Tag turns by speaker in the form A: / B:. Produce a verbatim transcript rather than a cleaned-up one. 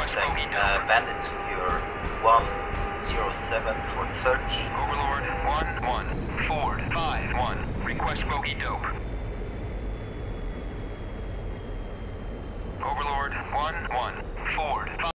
A: contact uh, bandits, you're one zero seven for thirty.
B: Overlord one one, Ford five one, request bogey dope.